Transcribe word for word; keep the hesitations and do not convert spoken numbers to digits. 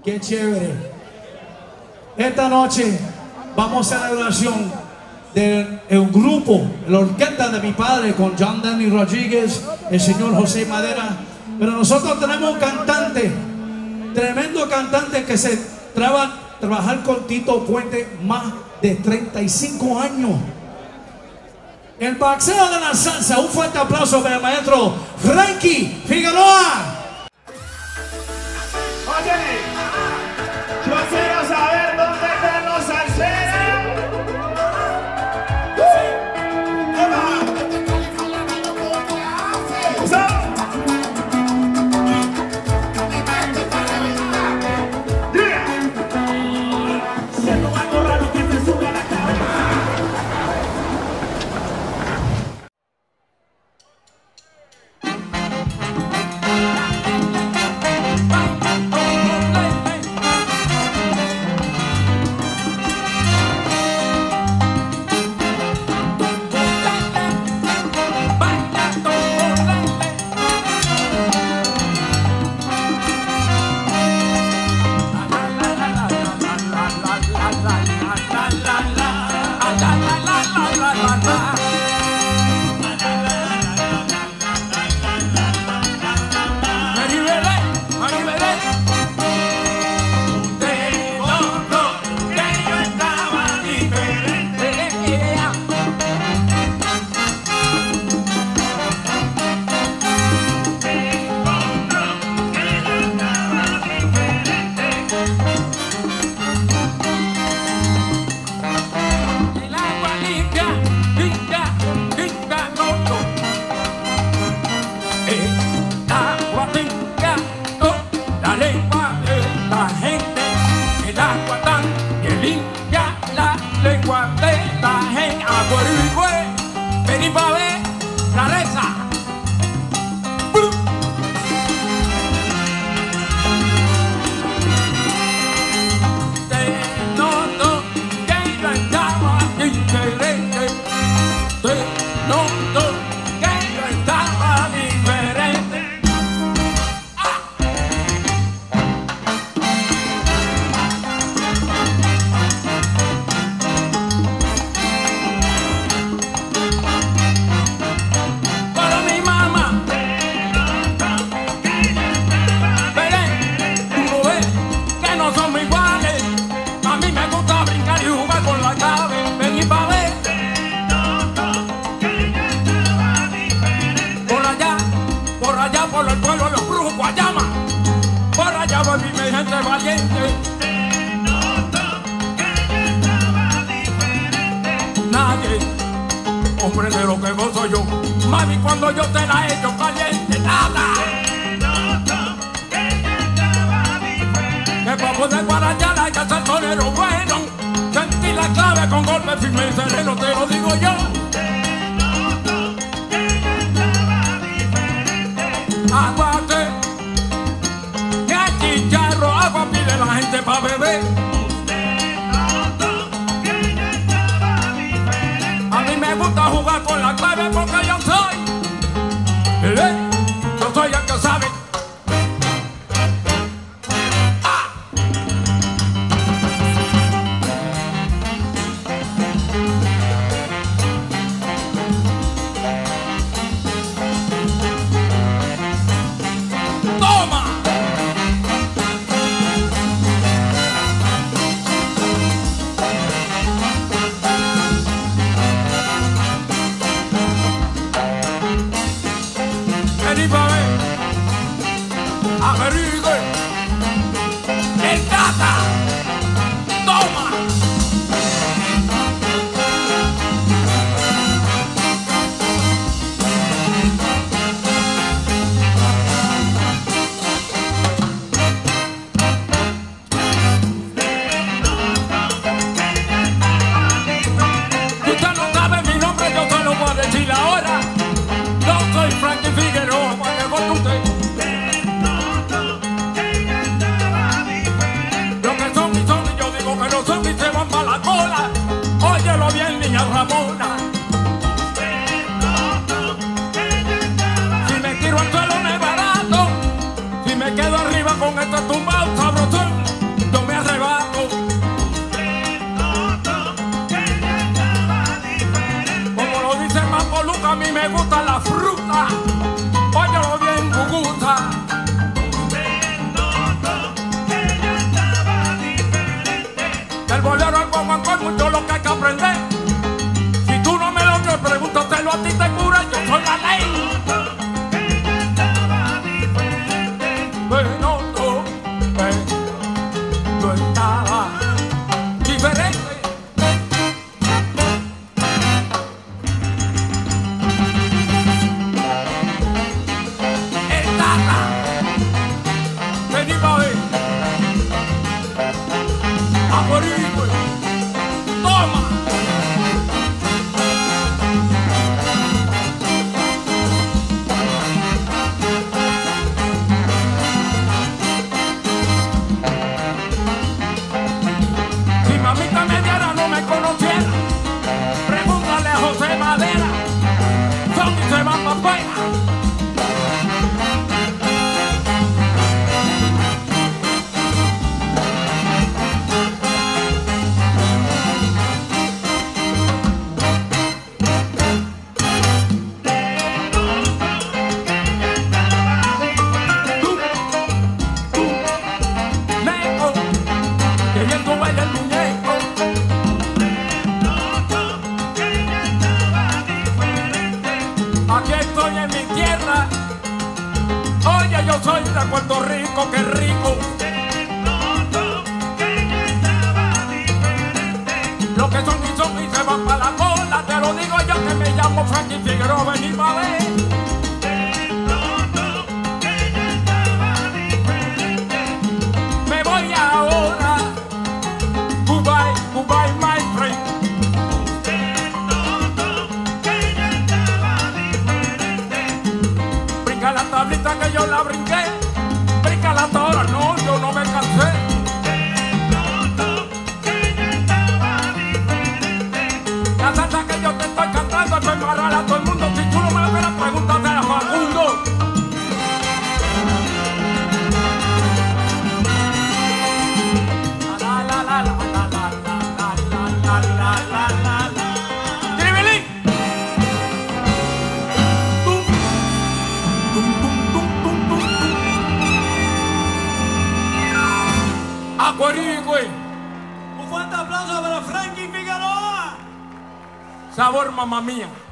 Qué chévere. Esta noche vamos a la celebración del el grupo, la orquesta de mi padre con John Danny Rodríguez, el señor José Madera. Pero nosotros tenemos un cantante, tremendo cantante que se traba trabajar con Tito Puente más de treinta y cinco años. El boxeo de la salsa. Un fuerte aplauso para el maestro Frankie Figueroa. Oye, yo quiero saber dónde están los salseros. a ti te cura, yo soy la ley. Bueno, no, eh, yo estaba diferente. El Tata, vení pa' ver. Abuelito, toma. Si mamita mediana no me conociera, pregúntale a José Madera, son y se van pa' afuera. Aquí estoy en mi tierra. Oye, yo soy de Puerto Rico, qué rico. Lo que son y son y se van para la cola. Te lo digo yo que me llamo Frankie Figueroa, vení pa' ver. Me voy ahora. Goodbye, goodbye, my friend. Brinca la tablita que yo la brinqué. Brinca la tabla, no, yo no me cansé. La salsa que yo te estoy cantando es para embarrar a todo el mundo. Si tú no me la quieres, pregúntate a Facundo. La la la la la la la la la la la la la. ¡Tribilín! ¡Tum! ¡Tum, tum, tum, tum, tum, tum! ¡Acuarigüe! Un fuerte aplauso para Frankie Figueroa. Sabor, mamá mía.